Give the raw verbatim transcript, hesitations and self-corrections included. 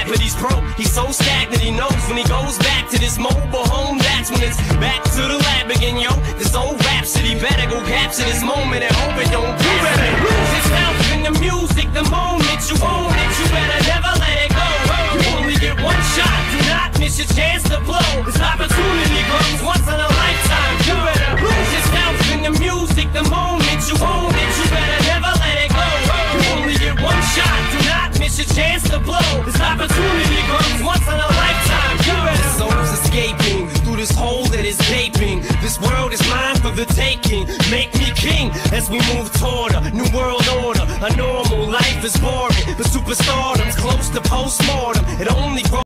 but he's broke. He's so stagnant, he knows when he goes back to this mobile home, that's when it's back to the lab again, yo. This old rhapsody better go capture this moment and hope it don't do it. Lose yourself in the music the moment you own it. You better never let it go. You only get one shot, do not miss your chance to blow. This opportunity comes once in a lifetime. You better lose yourself in the music the moment you own it. You better never let it go. You only get one shot, do not miss your chance to blow. This opportunity comes once in a lifetime. You better. Soul's escaping through this hole that is gaping. This world is mine for the taking. Make me king as we move toward a new world order. A normal life is boring, but superstardom's close to postmortem. It only grows